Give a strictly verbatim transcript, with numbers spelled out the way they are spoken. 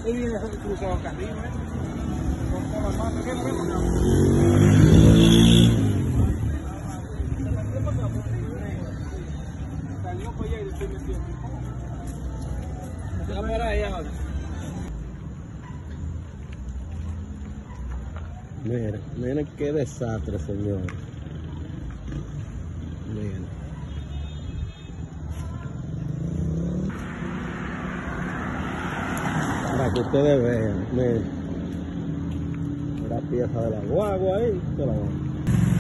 Él viene cruzado acá arriba, ¿eh? Con las manos, ¿qué? Salió para allá y después metió. Se va para allá ahora. Miren, miren qué desastre, señores. Miren. Para que ustedes vean, miren. La pieza de la guagua ahí, toda la guagua.